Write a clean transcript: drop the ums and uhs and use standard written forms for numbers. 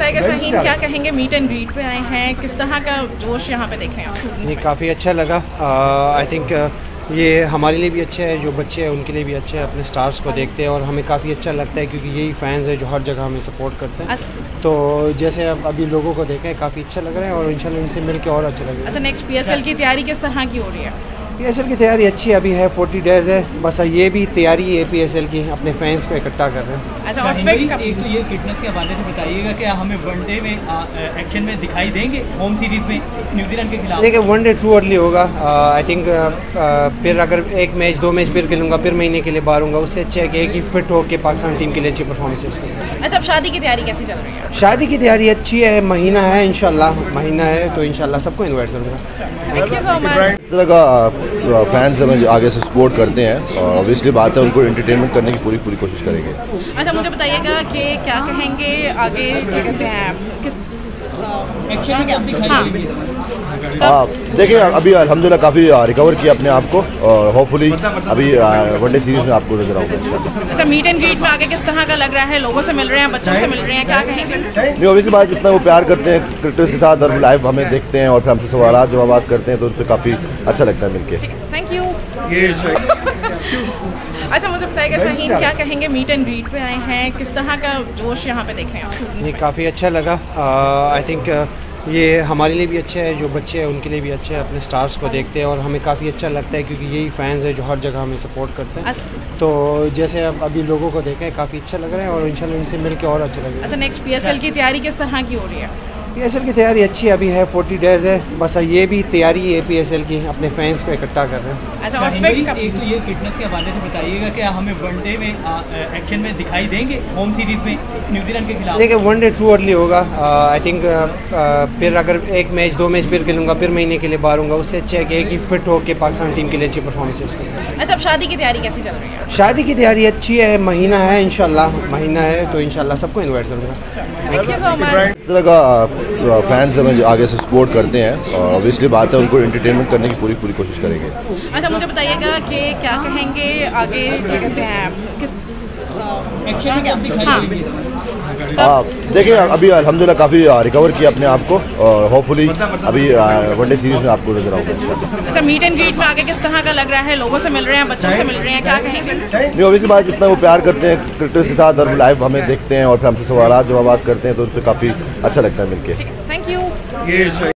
बताइएगा शाहीन, क्या कहेंगे, मीट एंड ग्रीट पे आए हैं, किस तरह का जोश यहाँ पे देख रहे हैं आप स्टूडेंट्स में? काफ़ी अच्छा लगा। आई थिंक ये हमारे लिए भी अच्छा है, जो बच्चे हैं उनके लिए भी अच्छा है, अपने स्टार्स को देखते हैं और हमें काफ़ी अच्छा लगता है क्योंकि यही फैंस है जो हर जगह हमें सपोर्ट करते हैं। तो जैसे अब अभी लोगों को देखें काफ़ी अच्छा लग रहा है और इंशाल्लाह इनसे मिल के और अच्छा लगेगा। अच्छा, नेक्स्ट PSL की तैयारी किस तरह की हो रही है? PSL की तैयारी अच्छी है, अभी है 40 डेज़ है, बस ये भी तैयारी है PSL की, अपने फैंस को इकट्ठा कर रहे हैं। अच्छा, शाहीन भाई, एक तो ये फिटनेस के हवाले से बताइएगा कि हमें वनडे में एक्शन में दिखाई देंगे होम सीरीज में न्यूजीलैंड के खिलाफ? देखिए वनडे टू अर्ली होगा। आई थिंक फिर अगर एक मैच दो मैच फिर खेलूँगा फिर महीने के लिए बाहर हूँगा, उससे अच्छा है कि एक ही फिट हो के पाकिस्तान टीम के लिए अच्छी परफॉर्मेंस। अच्छा, अब शादी की तैयारी कैसी चल रही है? शादी की तैयारी अच्छी है, महीना है इंशाल्लाह, महीना है तो इंशाल्लाह सबको इनवाइट करूँगा। Thank you so much. इस तरह का फैंस हमें आगे से सपोर्ट करते हैं और ऑब्वियसली बात है उनको एंटरटेनमेंट करने की पूरी कोशिश करेंगे। अच्छा, मुझे बताइएगा कि क्या कहेंगे आगे, क्या कहते हैं, किस एक्शन में आप दिखाई हाँ। देंगे? देखिए अभी अल्हम्दुलिल्लाह काफ़ी रिकवर किया अपने आप को और होपफुली अभी वनडे सीरीज में आपको नजर आऊँगा। अच्छा, मीट एंड ग्रीट में आगे किस तरह का लग रहा है? लोगों से मिल रहे हैं, बच्चों से मिल रहे हैं, क्या कहेंगे? नहीं ऑब्वियसली बात, जितना वो प्यार करते हैं क्रिकेटर्स के साथ और लाइव हमें देखते हैं और फिर हमसे सवाल जवाब करते हैं तो उन पर काफ़ी अच्छा लगता है मिलके। Thank you. अच्छा, मुझे बताइएगा शाहीन, क्या कहेंगे, मीट एंड ग्रीट पे आए हैं, किस तरह का जोश यहाँ पे देख रहे हैं आप स्टूडेंट्स में? काफ़ी अच्छा लगा। आई थिंक ये हमारे लिए भी अच्छा है, जो बच्चे हैं उनके लिए भी अच्छा है, अपने स्टार्स को देखते हैं और हमें काफ़ी अच्छा लगता है क्योंकि यही फैंस है जो हर जगह हमें सपोर्ट करते हैं। तो जैसे अब अभी लोगों को देखें काफ़ी अच्छा लग रहा है और इंशाल्लाह इनसे मिल के और अच्छा लगेगा। अच्छा, नेक्स्ट PSL की तैयारी किस तरह की हो रही है? PSL की तैयारी अच्छी है, अभी है 40 डेज़ है, बस ये भी तैयारी है PSL की, अपने फैंस को इकट्ठा कर रहे हैं। अच्छा, शाहीन भाई, एक तो ये फिटनेस के हवाले से बताइएगा कि हमें वनडे में एक्शन में दिखाई देंगे होम सीरीज में न्यूजीलैंड के खिलाफ? देखिए वनडे टू अर्ली होगा। आई थिंक फिर अगर एक मैच दो मैच फिर खेलूँगा फिर महीने के लिए बाहर हूँगा, उससे अच्छा है कि एक ही फिट हो के पाकिस्तान टीम के लिए अच्छी परफॉर्मेंस। अच्छा, अब शादी की तैयारी कैसी चल रही है? शादी की तैयारी अच्छी है, महीना है इंशाल्लाह, महीना है तो इंशाल्लाह सबको इनवाइट करूँगा। Thank you so much. इस तरह का फैंस हमें आगे से सपोर्ट करते हैं और ऑब्वियसली बात है उनको एंटरटेनमेंट करने की पूरी कोशिश करेंगे। अच्छा, मुझे बताइएगा कि क्या कहेंगे आगे, क्या कहते हैं, किस एक्शन में आप दिखाई हाँ। देंगे? देखिए अभी अल्हम्दुलिल्लाह काफ़ी रिकवर किया अपने आप को और होपफुली अभी वनडे सीरीज में आपको नजर आऊँगा। अच्छा, मीट एंड ग्रीट में आगे किस तरह का लग रहा है? लोगों से मिल रहे हैं, बच्चों से मिल रहे हैं, क्या कहेंगे? नहीं ऑब्वियसली बात, जितना वो प्यार करते हैं क्रिकेटर्स के साथ और लाइव हमें देखते हैं और फिर हमसे सवाल जवाब करते हैं तो उन पर काफ़ी अच्छा लगता है मिलके। Thank you.